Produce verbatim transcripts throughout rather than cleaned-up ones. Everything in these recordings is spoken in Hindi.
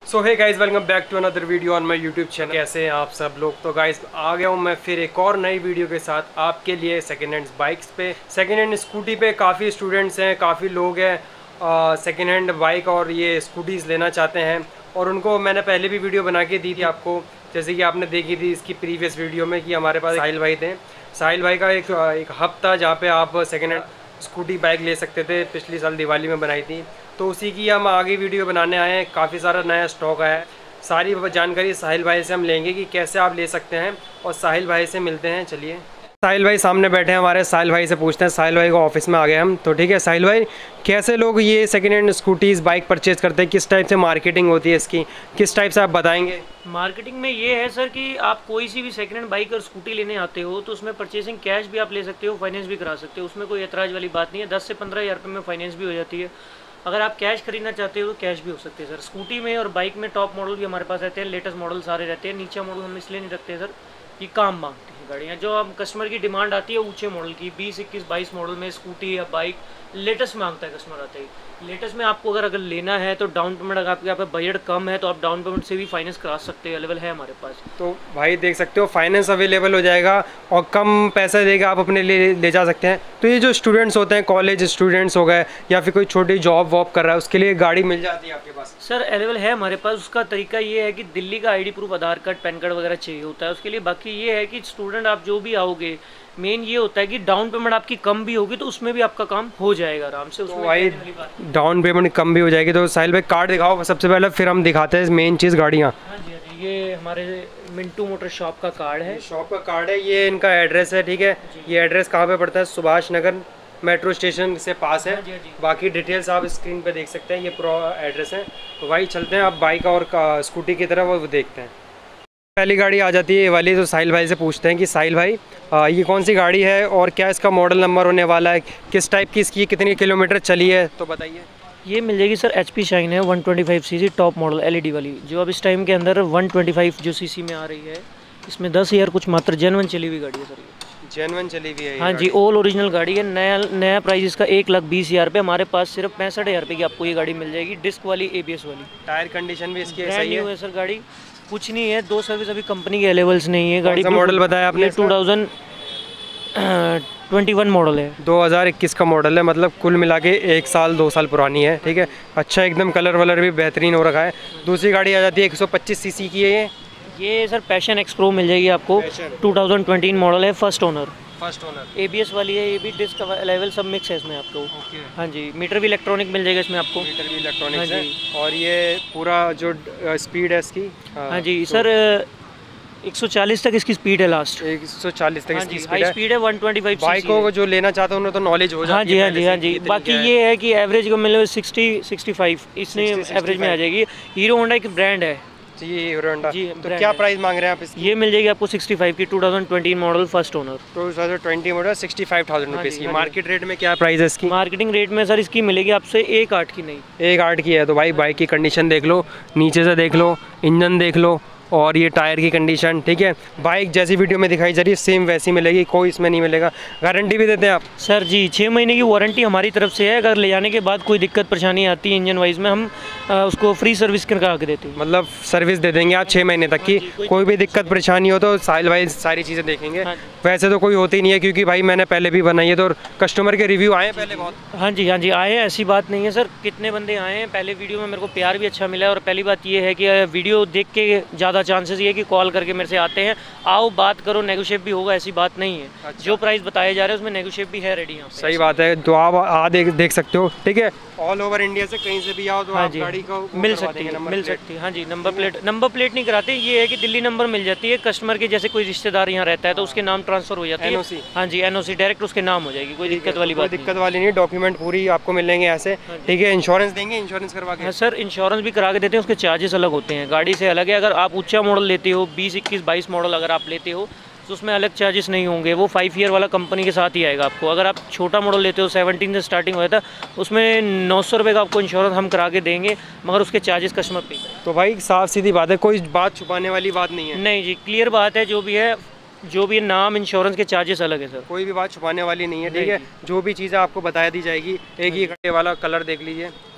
So hey guys, welcome back to another video on my YouTube channel. कैसे हैं आप सब लोग? तो गाइस आ गया हूँ मैं फिर एक और नई वीडियो के साथ आपके लिए सेकेंड हैंड बाइक्स पे, सेकेंड हैंड स्कूटी पे। काफ़ी स्टूडेंट्स हैं, काफ़ी लोग हैं सेकेंड हैंड बाइक और ये स्कूटीज़ लेना चाहते हैं, और उनको मैंने पहले भी वीडियो बना के दी थी आपको, जैसे कि आपने देखी थी इसकी प्रीवियस वीडियो में कि हमारे पास साहिल भाई थे। साहिल भाई का एक एक हब था जहाँ पे आप सेकेंड हैंड स्कूटी बाइक ले सकते थे, पिछली साल दिवाली में बनाई थी। तो उसी की हम आगे वीडियो बनाने आए हैं। काफ़ी सारा नया स्टॉक आया है, सारी जानकारी साहिल भाई से हम लेंगे कि कैसे आप ले सकते हैं, और साहिल भाई से मिलते हैं। चलिए, साहिल भाई सामने बैठे हैं हमारे, साहिल भाई से पूछते हैं। साहिल भाई को ऑफिस में आ गए हम, तो ठीक है साहिल भाई, कैसे लोग ये second hand scooties bike purchase करते हैं, किस टाइप से मार्केटिंग होती है इसकी, किस टाइप से आप बताएंगे? मार्केटिंग में ये है सर कि आप कोई सी भी सेकंड हैंड बाइक और स्कूटी लेने आते हो तो उसमें परचेसिंग कैश भी आप ले सकते हो, फाइनेंस भी करा सकते हो, उसमें कोई एतराज़ वाली बात नहीं है। दस से पंद्रह हज़ार रुपये में फाइनेंस भी हो जाती है। अगर आप कैश खरीदना चाहते हो तो कैश भी हो सकते हैं सर। स्कूटी में और बाइक में टॉप मॉडल भी हमारे पास रहते हैं, लेटेस्ट मॉडल सारे रहते हैं। नीचे मॉडल हम इसलिए नहीं रखते सर, ये काम मांगते हैं गाड़ियाँ। जो हम कस्टमर की डिमांड आती है ऊंचे मॉडल की, बीस इक्कीस बाईस मॉडल में स्कूटी या बाइक लेटेस्ट मांगता है कस्टमर आते ही। लेटेस्ट में आपको अगर अगर लेना है तो डाउन पेमेंट, अगर आपके यहाँ पे बजट कम है तो आप डाउन पेमेंट से भी फाइनेंस करा सकते हैं, अवेलेबल है हमारे पास। तो भाई देख सकते हो फाइनेंस अवेलेबल हो जाएगा और कम पैसा देगा आप अपने लिए ले जा सकते हैं। तो ये जो स्टूडेंट्स होते हैं, कॉलेज स्टूडेंट्स हो गए या फिर कोई छोटी जॉब वॉब कर रहा है, उसके लिए गाड़ी मिल जाती है आपके पास? सर अवेलेबल है हमारे पास। उसका तरीका ये है कि दिल्ली का ID proof, Aadhaar card, PAN card वगैरह चाहिए होता है उसके लिए। बाकी ये है कि स्टूडेंट आप जो भी आओगे, मेन ये होता है कि डाउन पेमेंट आपकी कम भी होगी तो उसमें भी आपका काम हो जाएगा आराम से। उसमें भाई डाउन पेमेंट कम भी हो जाएगी। तो साहिल भाई कार्ड दिखाओ सबसे पहले, फिर हम दिखाते हैं मेन चीज़ गाड़ियाँ। हाँ जी, हाँ जी, ये हमारे मिंटू मोटर शॉप का कार्ड है। शॉप का कार्ड है, ये इनका एड्रेस है, ठीक है। ये एड्रेस कहाँ पे पड़ता है? सुभाष नगर मेट्रो स्टेशन से पास है। हाँ जी, हाँ जी। बाकी डिटेल्स आप स्क्रीन पे देख सकते हैं, ये प्रो एड्रेस है। तो भाई चलते हैं अब बाइक और स्कूटी की तरफ, वो देखते हैं। पहली गाड़ी आ जाती है ये वाली, तो साहिल भाई से पूछते हैं कि साहिल भाई आ, ये कौन सी गाड़ी है और क्या इसका मॉडल नंबर होने वाला है, किस टाइप की इसकी, कितनी किलोमीटर चली है, तो बताइए। ये मिल जाएगी सर, एच पी शाइन है, one twenty five CC top model LED वाली, जो अब इस टाइम के अंदर वन ट्वेंटी फाइव जो सीसी में आ रही है। इसमें दस हज़ार कुछ मात्र जेनवन चली हुई गाड़ी है सर। ये जेनवन चली हुई है? हाँ जी, ऑल ओरिजिनल गाड़ी है। नया नया प्राइस इसका एक लाख बीस हज़ार रुपये। हमारे पास सिर्फ पैंसठ हज़ार रुपये की आपको ये गाड़ी मिल जाएगी, डिस्क वाली, एबीएस वाली। टायर कंडीशन भी इसकी ब्रांड सही न्यू है? है सर गाड़ी, कुछ नहीं है। दो सर्विस अभी कंपनी के अवेलेबल्स नहीं है। गाड़ी का मॉडल बताया आपने? Two thousand twenty one model है, दो हज़ार इक्कीस का मॉडल है, मतलब कुल मिला के एक साल दो साल पुरानी है, ठीक है। अच्छा, एकदम कलर वलर भी बेहतरीन हो रखा है। दूसरी गाड़ी आ जाती है एक सौ पच्चीस सीसी की है ये ये सर पैशन एक्स प्रो मिल जाएगी आपको, टू थाउजेंड ट्वेंटी मॉडल है, first owner, first owner, ABS वाली है। ये भी डिस्क लेवल सब मिक्स है इसमें आपको। ओके। हाँ जी, मीटर भी इलेक्ट्रॉनिक मिल जाएगा इसमें आपको। मीटर भी इलेक्ट्रॉनिक्स हाँ है, जी। और ये पूरा जो स्पीड है इसकी, हाँ जी सर, एक सौ चालीस तक इसकी स्पीड है लास्ट। एक सौ चालीस तक हाँ इसकी जी, स्पीड हाई है। स्पीड है, वन ट्वेंटी फाइव बाइक को जो लेना चाहता है उन्हें तो नॉलेज हो जाती है। हाँ जी, हाँ जी, हाँ जी। बाकी है। ये है कि एवरेज को मिले सिक्सटी सिक्सटी फाइव इसमें एवरेज में आ जाएगी। हीरो होंडा एक ब्रांड है ये हीरो होंडा। जी, तो क्या प्राइस मांग रहे हैं आप इसकी? ये मिल जाएगी आपको सिक्सटी फाइव की, two thousand twenty model, first owner. Two thousand twenty model, sixty five thousand हाँ रुपीज़ जी, की। हाँ जी। मार्केट रेट में क्या प्राइस है इसकी? मार्केटिंग रेट में सर इसकी मिलेगी आपसे एक आठ की, नहीं एक आठ की है। तो भाई बाइक की कंडीशन देख लो, नीचे से देख लो, इंजन देख लो, और ये टायर की कंडीशन, ठीक है। बाइक जैसी वीडियो में दिखाई जा रही है सेम वैसी मिलेगी, कोई इसमें नहीं मिलेगा। गारंटी भी देते हैं आप? सर जी, छः महीने की वारंटी हमारी तरफ से है। अगर ले जाने के बाद कोई दिक्कत परेशानी आती है इंजन वाइज में, हम आ, उसको फ्री सर्विस करा के देते हैं। मतलब सर्विस दे देंगे आप छः महीने तक की? कोई, कोई भी दिक्कत परेशानी हो तो साहिल भाई सारी चीज़ें देखेंगे। हाँ। वैसे तो कोई होती नहीं है, क्योंकि भाई मैंने पहले भी बनाई है, तो कस्टमर के रिव्यू आए हैं पहले बहुत। हाँ जी, हाँ जी, आए हैं, ऐसी बात नहीं है सर। कितने बंदे आए हैं, पहले वीडियो में मेरे को प्यार भी अच्छा मिला है। और पहली बात ये है कि वीडियो देख के ज़्यादा चांसेस ये है कि कॉल करके मेरे से आते हैं, आओ बात करो, नेगोशिएट भी होगा, ऐसी बात नहीं है। अच्छा। जो प्राइस बताए जा रहे हैं उसमें नेगोशिएट भी है रेडी यहाँ पे। सही बात है। तो आप आ देख देख सकते हो, ठीक है। ऑल ओवर इंडिया से कहीं से भी आओ तो हाँ आप जी, गाड़ी को मिल सकती है, मिल सकती है। हाँ जी, नंबर प्लेट नंबर प्लेट नहीं कराते। ये है कि दिल्ली नंबर मिल जाती है कस्टमर के, जैसे कोई रिश्तेदार यहाँ रहता है तो उसके नाम ट्रांसफर हो जाती है। एनओसी? हाँ जी, एनओसी डायरेक्ट उसके नाम हो जाएगी, कोई दिक्कत वाली बात कोई दिक्कत वाली नहीं, डॉक्यूमेंट पूरी आपको मिलेंगे ऐसे, ठीक है। इंश्योरेंस देंगे? इंश्योरेंस करवा के? हाँ सर, इंश्योरेंस भी करा के देते हैं, उसके चार्जेस अलग होते हैं, गाड़ी से अलग है। अगर आप ऊंचा मॉडल लेते हो, बीस इक्कीस बाईस मॉडल अगर आप लेते हो तो उसमें अलग चार्जेस नहीं होंगे, वो फाइव ईयर वाला कंपनी के साथ ही आएगा आपको। अगर आप छोटा मॉडल लेते हो, सेवनटीन से स्टार्टिंग हुआ था, उसमें नौ सौ रुपये का आपको इंश्योरेंस हम करा के देंगे, मगर उसके चार्जेस कस्टमर पे। तो भाई साफ सीधी बात है, कोई बात छुपाने वाली बात नहीं है? नहीं जी, क्लियर बात है। जो भी है, जो भी नाम, इंश्योरेंस के चार्जेस अलग है सर। कोई भी बात छुपाने वाली नहीं है, ठीक है। जो भी चीज़ें आपको बता दी जाएगी। एक ही घंटे वाला कलर देख लीजिए,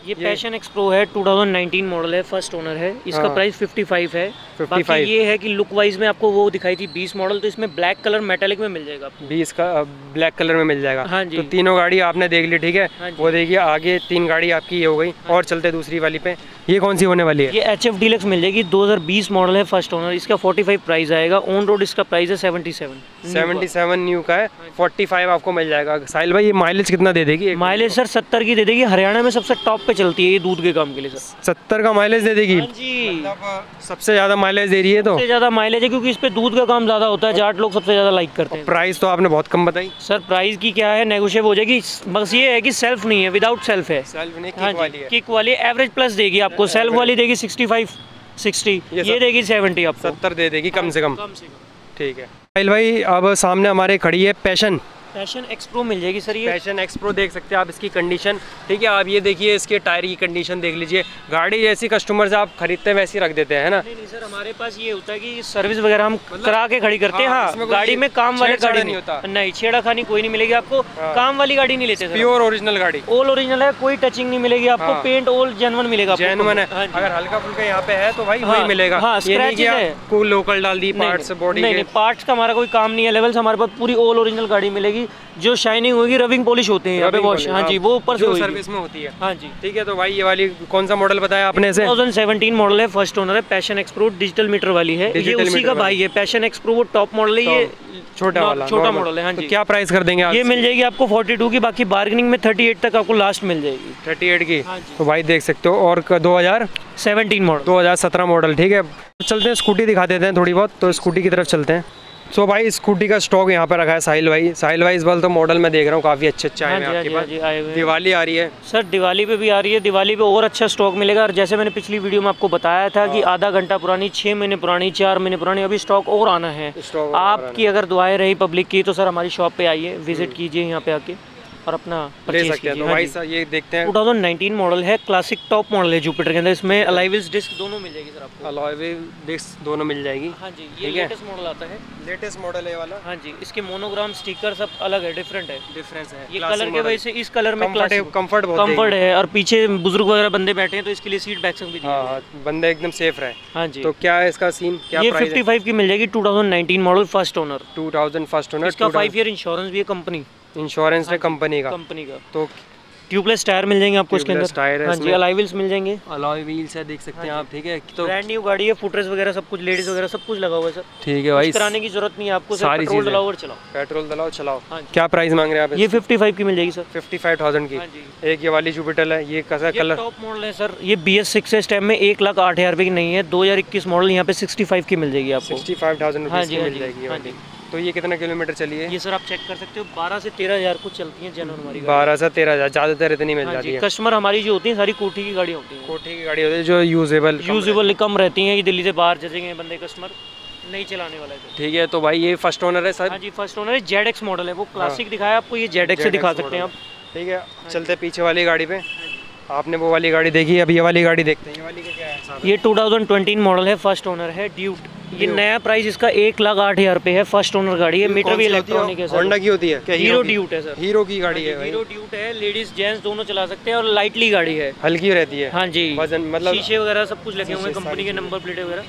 ये पैशन एक्स प्रो है, टू थाउजेंड नाइनटीन मॉडल है, फर्स्ट ओनर है। इसका हाँ। प्राइस पचपन है। पचपन। बाकी ये है कि लुक वाइज में आपको वो दिखाई थी बीस मॉडल, तो इसमें ब्लैक कलर मेटालिक में मिल जाएगा आपको। बीस का ब्लैक कलर में मिल जाएगा। हाँ जी। तो तीनों गाड़ी आपने देख ली, ठीक है। हाँ जी। वो देखिए आगे तीन गाड़ी आपकी ये हो गई। और चलते दूसरी वाली पे, ये कौन सी होने वाली है? ये एच एफ डीलक्स मिल जाएगी, दो हज़ार बीस मॉडल है, फर्स्ट ओनर। इसका पैंतालीस प्राइस आएगा। ऑन रोड इसका प्राइस है सतहत्तर। सतहत्तर न्यू का है, पैंतालीस आपको मिल जाएगा। साहिल भाई ये माइलेज कितना दे देगी? माइलेज सर सत्तर की दे देगी। हरियाणा में सबसे टॉप पे चलती है ये दूध के काम के लिए सर। सत्तर का माइलेज दे देगी? हाँ जी, मतलब सबसे ज्यादा माइलेज दे रही है। तो सबसे ज्यादा माइलेज है क्योंकि इस पे दूध का काम ज्यादा होता है, जाट लोग सबसे ज्यादा लाइक करते हैं। प्राइस तो आपने बहुत कम बताई सर। प्राइस की क्या है, नेगोशिएट हो जाएगी। बस ये है कि सेल्फ नहीं है, विदाउट सेल्फ है। सेल्फ नहीं, हाँ किक वाली है। किक वाली एवरेज प्लस देगी आपको। सेल्फ वाली देगी सिक्सटी फाइव सिक्सटी, ये देगी सेवेंटी आपको। सत्तर दे देगी कम से कम। कम से कम। ठीक है साहिल भाई, अब सामने हमारे खड़ी है पैशन। पैशन एक्स प्रो मिल जाएगी सर। ये पैशन एक्स प्रो देख सकते हैं आप इसकी कंडीशन, ठीक है। आप ये देखिए इसके टायर की कंडीशन देख लीजिए। गाड़ी जैसी कस्टमर से आप खरीदते हैं वैसी रख देते हैं, है ना? नहीं नहीं सर, हमारे पास ये होता है कि सर्विस वगैरह हम करा के खड़ी करते हैं। हाँ, हाँ, इसमें कोई गाड़ी में काम वाले छेड़छाड़ गाड़ी नहीं नहीं होता। नहीं, छेड़ा खानी कोई नहीं मिलेगी आपको। काम वाली गाड़ी नहीं लेते सर। प्योर ओरिजिनल गाड़ी, ऑल ओरिजिनल है, कोई टचिंग नहीं मिलेगी आपको। हाँ। पेंट ऑल जेन्युइन मिलेगा आपको। जेन्युइन है। हाँ जी। अगर हल्का फुल्का यहाँ पे है तो भाई हाँ, वही मिलेगा। हाँ, ये नहीं कि scratches है। आप कोई लोकल डाल दी पार्ट्स बॉडी नहीं के। नहीं, पार्ट्स का हमारा कोई काम नहीं है। लेवल्स हमारे पास पूरी ऑल ओरिजिनल गाड़ी मिलेगी। जो शाइनिंग होगी, रबिंग पॉलिश होते हैं यहाँ पे वॉश। हाँ जी, वो ऊपर से जो होगी। सर्विस में होती है। हाँ जी। ठीक है, तो भाई ये वाली कौन सा मॉडल बताया आपने इसे? दो हज़ार सत्रह मॉडल है, फर्स्ट ओनर है। Passion X Pro digital meter वाली है। ये Digital उसी मीटर का वाली। भाई है। पैशन एक्स प्रो वो टॉप मॉडल है। ये छोटा वाला छोटा normal। मॉडल है। हाँ तो जी। क्या प्राइस कर देंगे? ये मिल जाएगी आपको बयालीस की, बाकी बार्गेनिंग में अड़तीस तक आपको लास्ट मिल जाएगी। अड़तीस की? हाँ जी। तो भाई देख सकते हो। और दो हज़ार सत्रह मॉडल दो हज़ार सत्रह मॉडल, ठीक है। चलते हैं स्कूटी दिखा देते हैं थोड़ी बहुत, तो स्कूटी की तरफ चलते हैं। सो भाई स्कूटी का स्टॉक यहाँ पर रखा है साहिल भाई। साहिल भाई इस बार तो मॉडल मैं देख रहा हूँ काफ़ी अच्छे अच्छे आए हाँ हैं जी, हाँ आपके जी, हाँ जी, आए हुए पास। हैं। दिवाली आ रही है सर, दिवाली पे भी आ रही है। दिवाली पे और अच्छा स्टॉक मिलेगा। और जैसे मैंने पिछली वीडियो में आपको बताया था कि आधा घंटा पुरानी, छः महीने पुरानी, चार महीने पुरानी, अभी स्टॉक और आना है। स्टॉक आपकी अगर दुआएं रही पब्लिक की तो सर हमारी शॉप पे आइए, विजिट कीजिए यहाँ पे आके और अपना ले परचेज सकते हैं। कीजिए। तो हाँ भाई जी। सर ये देखते हैं दो हज़ार उन्नीस मॉडल है, क्लासिक टॉप मॉडल है जुपिटर के अंदर। इसमें अलॉय व्हील्स डिस्क दोनों मिल जाएगी सर आपको। अलॉय व्हील डिस्क दोनों मिल जाएगी। हाँ जी, ये ठीक है। लेटेस्ट मॉडल आता है। लेटेस्ट मॉडल है ये वाला। हाँ जी, इसके मोनोग्राम स्टिकर सब अलग है, डिफरेंट है। डिफरेंस है ये कलर के वजह से इस कलर में कंफर्ट कंफर्ट बहुत कंफर्ट है। और पीछे बुजुर्ग वगैरह बंदे बैठे हैं तो इसके लिए सीट बैक्स भी दी हाँ हाँ, बंदे एकदम सेफ रहे। हाँ जी। तो क्या है इसका सीन? क्या ये प्राइस है? पचपन की मिल जाएगी, दो हज़ार उन्नीस model, first owner. Two thousand first owner. इसका फाइव ईयर इंश्योरेंस भी है कंपनी इंश्योरेंस है कंपनी का। कंपनी का। तो ट्यूबलेस टायर मिल जाएंगे आपको इसके Tubeless टायर अंदर। है हाँ जी, इसमें। अलॉय व्हील्स मिल जाएंगे। अलॉय व्हील्स है, देख सकते हैं आप, ठीक है। तो ब्रांड न्यू गाड़ी है, फुटरेस वगैरह सब कुछ, लेडीज वगैरह सब कुछ लगा हुआ है सर। ठीक है भाई, कुछ कराने की जरूरत नहीं है आपको, सारी पेट्रोल चीजें। डलाओ और चलाओ। पेट्रोल डलाओ चलाओ। हाँ जी। क्या प्राइस मांग रहे हैं आप? ये पचपन की मिल जाएगी सर। फिफ्टी फाइव थाउजेंड की। हाँ जी। एक ये वाली जुपिटर है, ये कैसा ये कलर? टॉप मॉडल है सर। ये बी एस सिक्स है, इस टाइम में एक लाख आठ हज़ार रुपये की नहीं है। दो हज़ार इक्कीस मॉडल, यहाँ पे सिक्सटी फाइव की मिल जाएगी आपको। सिक्सटी फाइव थाउजेंड हाँ रुपीज़ जी, की हाँ मिल जी, जाएगी ये हाँ वाली। जी। तो ये कितना किलोमीटर चली है? ये सर आप चेक कर सकते हो, बारह से तेरह हज़ार कुछ चलती है जनरल हमारी गाड़ी। बारह से तेरह हज़ार ज़्यादातर इतनी मिल हाँ जाती जी। है। कस्टमर हमारी जो होती है सारी कोठी की गाड़ी होती है। कोठी की गाड़ी होती है जो यूजेबल यूजेबल कम रहती हैं कि दिल्ली से बाहर जजेंगे बंदे कस्टमर, नहीं चलाने वाला है तो। ठीक है। तो भाई ये फर्स्ट ओनर है सर। हाँ जी, फर्स्ट ओनर है। जेड एक्स मॉडल है, वो क्लासिक दिखाया आपको, ये जेड एक्स से दिखा सकते हैं आप। ठीक है, चलते पीछे वाली गाड़ी पे। आपने वो वाली गाड़ी देखी, अब ये वाली गाड़ी देखते हैं। ये वाली का क्या है? ये टू थाउज़ेंड बीस मॉडल है, फर्स्ट ओनर है, ड्यूट। ये नया प्राइस इसका एक लाख आठ हज़ार रुपये है, फर्स्ट ओनर गाड़ी है। मीटर भी इलेक्ट्रॉनिक है सर। होंडा की होती है क्या? हीरो ड्यूट है सर। हीरो की गाड़ी है भाई। हीरो ड्यूट है, लेडीज जेंट्स दोनों चला सकते हैं और लाइटली गाड़ी है। हल्की रहती है। हाँ जी, वजन मतलब शीशे वगैरह सब कुछ लगे हुए हैं, कंपनी के नंबर प्लेट वगैरह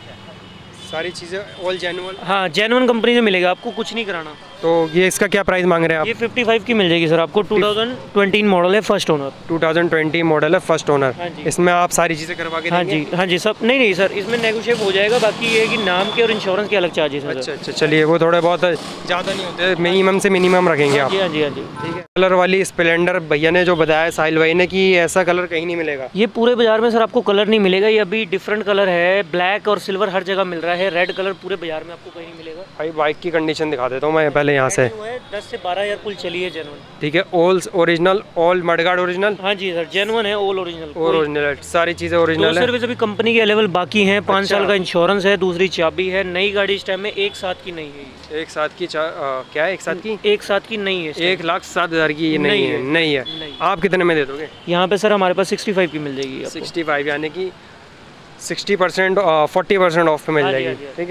सारी चीज़ें ऑल जेन्युइन। हाँ, जेन्युइन कंपनी से मिलेगा आपको, कुछ नहीं कराना। तो ये इसका क्या प्राइस मांग रहे हैं आप? ये पचपन की मिल जाएगी सर आपको। टू थाउज़ेंड बीस मॉडल है, first owner. Two thousand twenty model है, फर्स्ट ओनर। हाँ जी। इसमें आप सारी चीज़ें करवा के हाँ देंगे? जी, हाँ जी, सब नहीं नहीं सर, इसमें नेगोशिएट हो जाएगा। बाकी ये है कि नाम के और इंश्योरेंस के अलग चार्जेस हैं। अच्छा अच्छा, चलिए वो थोड़े बहुत ज़्यादा नहीं होते, मिनिमम से मिनिमम रखेंगे आप। जी हाँ जी, हाँ जी। ठीक है। कलर वाली स्प्लेंडर भैया ने जो बताया साहिल भाई ने कि ऐसा कलर कहीं नहीं मिलेगा। ये पूरे बाजार में सर आपको कलर नहीं मिलेगा। ये अभी डिफरेंट कलर है, ब्लैक और सिल्वर हर जगह मिल रहा है। रेड कलर पूरे बाजार में आपको कहीं नहीं मिलेगा। भाई बाइक की कंडीशन दिखा देता हूँ मैं पहले यहाँ से। दस से बारह हज़ार कुल चली है जेनुअन। ठीक है। All original, all mudguard original. हाँ जी सर, जेनुअन है, ऑल ओरिजिनल। और ओरिजिनल है, सारी चीज़ें ओरिजिनल है। सर्विस अभी कंपनी के अवेलेबल बाकी हैं। पाँच अच्छा। साल का इंश्योरेंस है, दूसरी चाबी है। नई गाड़ी इस टाइम में एक साथ की नहीं है। एक साथ की चा, आ, क्या है एक साथ की? एक साथ की नहीं है। एक लाख सात हज़ार की ये नहीं, नहीं है, है। नहीं है। नहीं। आप कितने में दे दोगे? यहाँ पे सर हमारे पास सिक्सटी फाइव की मिल जाएगी आपको। सिक्सटी फाइव यानी कि sixty percent forty percent off पे मिल हाँ जी, जाएगी। हाँ जी। ठीक है।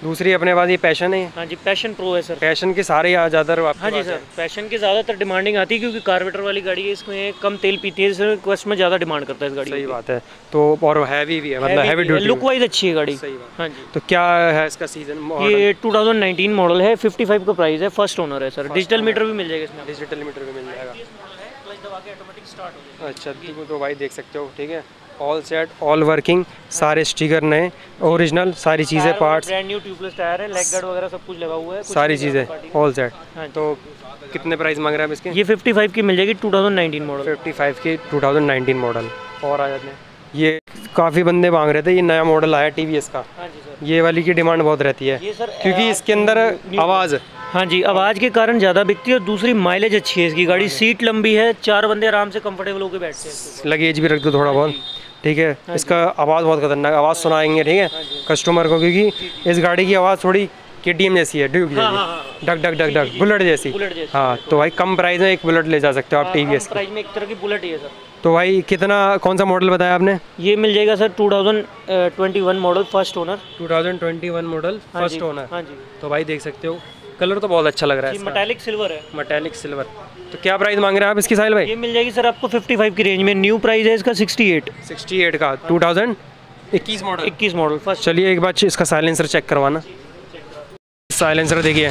दूसरी अपने पास ये पैशन है। हाँ जी, पैशन प्रो है सर। पैशन के सारे ज़्यादातर। हाँ जी सर, पैशन की ज़्यादातर डिमांडिंग आती है क्योंकि कार्बोरेटर वाली गाड़ी है, इसमें कम तेल पीती है, सर कस्टमर ज़्यादा डिमांड करता है इस गाड़ी। सही बात है। तो और हैवी भी है, मतलब हैवी ड्यूटी, लुक वाइज अच्छी है गाड़ी। सही बात। हाँ जी। तो क्या है इसका सीजन? ये टू थाउजेंड नाइनटीन मॉडल है, फिफ्टी फाइव का प्राइस है, फर्स्ट ओनर है सर। डिजिटल मीटर भी मिल जाएगा इसमें, डिजिटल मीटर भी मिल जाएगा। ऑटोमेटिक स्टार्ट हो जाएगा। अच्छा, तो भाई देख सकते हो, ठीक है, ऑल सेट, ऑल वर्किंग, सारे स्टिकर नए, ओरिजिनल, सारी चीज़ें, parts, brand new tubeless tyre है, लेग गार्ड वगैरह सब कुछ लगा हुआ है, सारी चीज़ें ऑल सेट। हाँ, तो कितने प्राइस मांग रहे हैं आप इसके? ये फिफ्टी फाइव की मिल जाएगी, two thousand nineteen model. Fifty five की टू थाउजेंड नाइनटीन मॉडल। और आ जाते हैं, ये काफ़ी बंदे मांग रहे थे, ये नया मॉडल आया टी वी एस का। हाँ जी सर। ये वाली की डिमांड बहुत रहती है, क्योंकि इसके अंदर आवाज़, हाँ जी, आवाज़ के कारण ज़्यादा बिकती है और दूसरी माइलेज अच्छी है इसकी गाड़ी। सीट लंबी है, चार बंदे आराम से कंफर्टेबल होकर बैठते हैं। लगेज भी रख दो थोड़ा बहुत, ठीक है। इसका आवाज़ बहुत खतरनाक, आवाज़ सुनाएंगे, ठीक है, कस्टमर को, क्योंकि इस गाड़ी की आवाज़ थोड़ी के टी एम जैसी है, ड्यूक जैसी, duck duck duck duck, Bullet जैसी। हाँ, तो भाई कम प्राइस में एक बुलेट ले जा सकते हो आप टी वी एस। प्राइस में एक तरह की बुलेट ही है सर। तो भाई कितना, कौन सा मॉडल बताया आपने? ये मिल जाएगा sir two thousand twenty one model, first owner. Two thousand twenty one model, first owner. हाँ जी। तो भाई देख सकते हो, कलर तो बहुत अच्छा लग रहा है इसका। मेटालिक सिल्वर है। Metallic silver. तो क्या प्राइस मांग रहे हैं आप इसकी साहिल भाई? ये मिल जाएगी सर आपको फिफ्टी फाइव की रेंज में। न्यू प्राइस है इसका सिक्सटी एट। सिक्सटी एट का, टू थाउजेंड इक्कीस मॉडल। इक्कीस मॉडल फर्स्ट। चलिए एक बार इसका साइलेंसर चेक करवाना। साइलेंसर देखिए,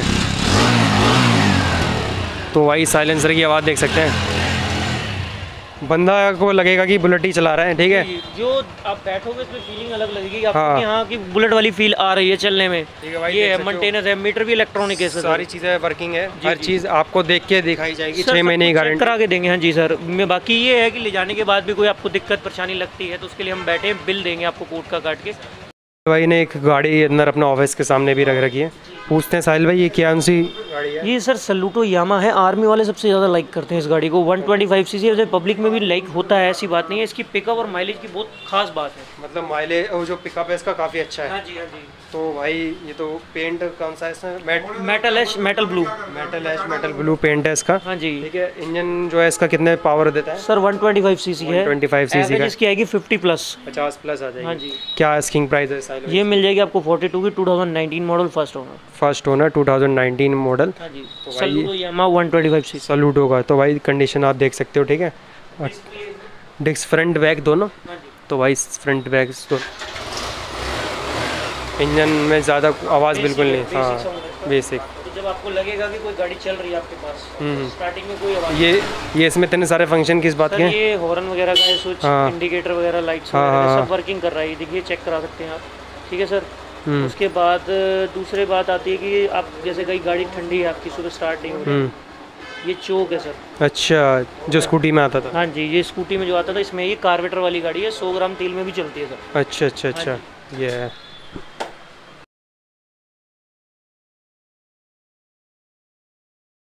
तो भाई साइलेंसर की आवाज़ देख सकते हैं, बंदा को लगेगा कि बुलेट ही चला रहा है, ठीक है। जो आप बैठोगे इसमें फीलिंग अलग लगेगी आपको, हाँ। कि हाँ कि बुलेट वाली फील आ रही है चलने में। ये है मेंटेनेंस है, मीटर भी इलेक्ट्रॉनिक है, सारी चीज़ें वर्किंग है, हर चीज़ आपको देख के दिखाई जाएगी, छः महीने की गारंटी करा के देंगे। हाँ जी सर। में बाकी ये है कि ले जाने के बाद भी कोई आपको दिक्कत परेशानी लगती है तो उसके लिए हम बैठे बिल देंगे आपको कोर्ट का काट के। भाई ने एक गाड़ी अंदर अपना ऑफिस के सामने भी रख रखी है, पूछते हैं साहिल भाई ये क्या सी गाड़ी है? ये सर सलूटो यामा है, आर्मी वाले सबसे ज़्यादा लाइक करते हैं इस गाड़ी को। वन ट्वेंटी फाइव सीसी है, पब्लिक में भी लाइक होता है, ऐसी बात नहीं है। इसकी पिकअप और माइलेज की बहुत खास बात है, मतलब माइलेज और जो पिकअप है इसका काफ़ी अच्छा है। हाँ जी हाँ जी। तो भाई ये तो पेंट कौन सा है इसमें? Met, metal ash metal blue, metal ash metal blue paint है इसका। हाँ जी, ठीक है। इंजन जो है इसका कितने पावर देता है? Sir one twenty five CC है, ट्वेंटी फाइव सीसी का। इसकी आएगी फिफ्टी प्लस, पचास प्लस आ जाएगी। हाँ जी। क्या आस्किंग प्राइस है साहिल? ये मिल जाएगी आपको फोर्टी टू की, two thousand nineteen model, first owner. First owner two thousand nineteen model. हाँ जी। तो Saluto Yamaha one twenty five CC Saluto होगा। तो भाई कंडीशन आप देख सकते हो, ठीक है। डिस्क फ्रंट बैक दोनों, तो भाई फ्रंट बैक तो इंजन में ज़्यादा आवाज़ बिल्कुल नहीं। हाँ, बेसिक। तो जब आपको लगेगा कि कोई गाड़ी चल रही है आपके पास, स्टार्टिंग में कोई आवाज़। ये ये इसमें इतने सारे फंक्शन किस बात के? ये हॉर्न वगैरह का है, स्विच, इंडिकेटर वगैरह, लाइट्स वगैरह सब वर्किंग कर रहा है, देखिए चेक करा सकते हैं आप, ठीक है सर। उसके बाद दूसरी बात आती है कि आप जैसे कहीं गाड़ी ठंडी है आपकी, सुबह स्टार्ट नहीं हो रही, ये चोक है सर। अच्छा, जो स्कूटी में आता था? हाँ जी, ये स्कूटी में जो आता था, इसमें ये कार्बोरेटर वाली गाड़ी है, सौ ग्राम तेल में भी चलती है सर। अच्छा अच्छा अच्छा, ये है।